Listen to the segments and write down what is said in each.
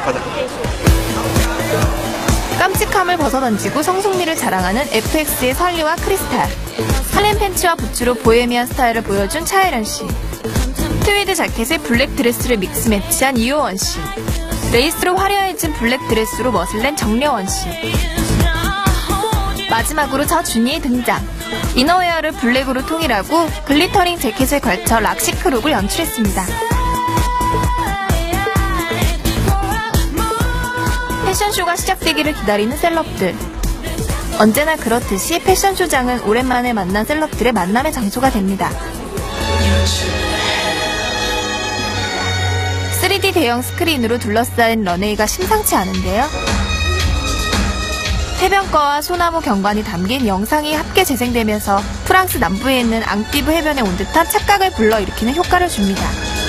가자. 깜찍함을 벗어던지고 성숙미를 자랑하는 FX의 설리와 크리스탈. 할렘 팬츠와 부츠로 보헤미안 스타일을 보여준 차혜련 씨. 트위드 자켓에 블랙 드레스를 믹스 매치한 이효원 씨. 레이스로 화려해진 블랙 드레스로 멋을 낸 정려원 씨. 마지막으로 저준이의 등장. 이너웨어를 블랙으로 통일하고 글리터링 재킷을 걸쳐 락시크 룩을 연출했습니다. 패션쇼가 시작되기를 기다리는 셀럽들. 언제나 그렇듯이 패션쇼장은 오랜만에 만난 셀럽들의 만남의 장소가 됩니다. 3D 대형 스크린으로 둘러싸인 런웨이가 심상치 않은데요. 해변가와 소나무 경관이 담긴 영상이 함께 재생되면서 프랑스 남부에 있는 앙띠브 해변에 온 듯한 착각을 불러일으키는 효과를 줍니다.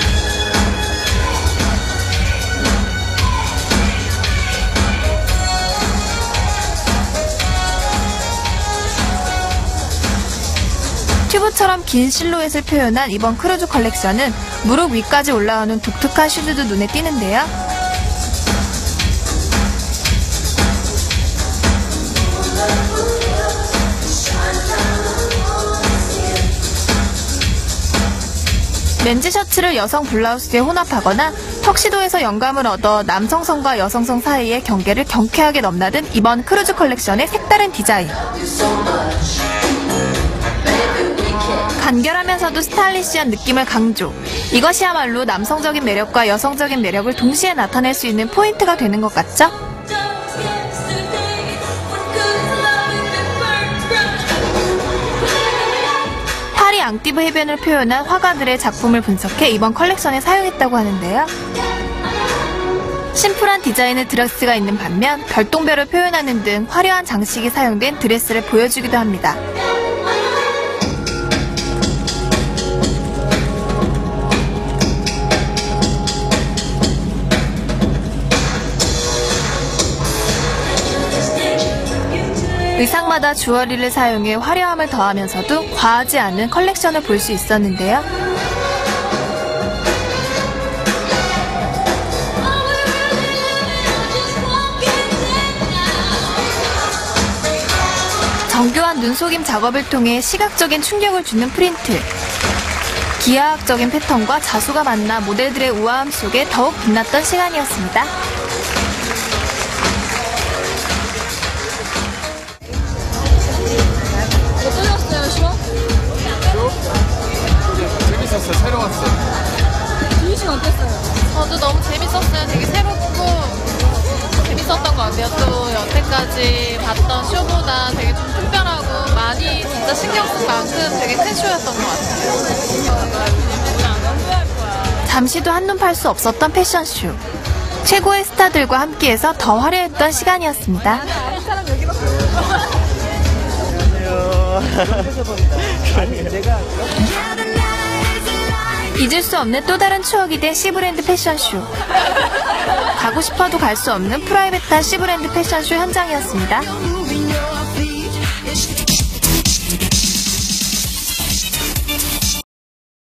튜브처럼 긴 실루엣을 표현한 이번 크루즈 컬렉션은 무릎 위까지 올라오는 독특한 슈즈도 눈에 띄는데요. 렌즈 셔츠를 여성 블라우스에 혼합하거나 턱시도에서 영감을 얻어 남성성과 여성성 사이의 경계를 경쾌하게 넘나든 이번 크루즈 컬렉션의 색다른 디자인. 간결하면서도 스타일리시한 느낌을 강조. 이것이야말로 남성적인 매력과 여성적인 매력을 동시에 나타낼 수 있는 포인트가 되는 것 같죠? 파리 앙띠브 해변을 표현한 화가들의 작품을 분석해 이번 컬렉션에 사용했다고 하는데요. 심플한 디자인의 드레스가 있는 반면 별똥별을 표현하는 등 화려한 장식이 사용된 드레스를 보여주기도 합니다. 의상마다 주얼리를 사용해 화려함을 더하면서도 과하지 않은 컬렉션을 볼 수 있었는데요. 정교한 눈속임 작업을 통해 시각적인 충격을 주는 프린트. 기하학적인 패턴과 자수가 만나 모델들의 우아함 속에 더욱 빛났던 시간이었습니다. 재밌었어요. 새로 왔어요. 주희 씨는 어땠어요? 저도 너무 재밌었어요. 되게 새롭고 재밌었던 것 같아요. 또 여태까지 봤던 쇼보다 되게 좀 특별하고 많이 진짜 신경 쓴 만큼 되게 큰 쇼였던 것 같아요. 잠시도 한눈 팔 수 없었던 패션쇼. 최고의 스타들과 함께해서 더 화려했던 시간이었습니다. 잊을 수 없는 또 다른 추억이 된 C브랜드 패션쇼. 가고 싶어도 갈 수 없는 프라이빗한 C브랜드 패션쇼 현장이었습니다.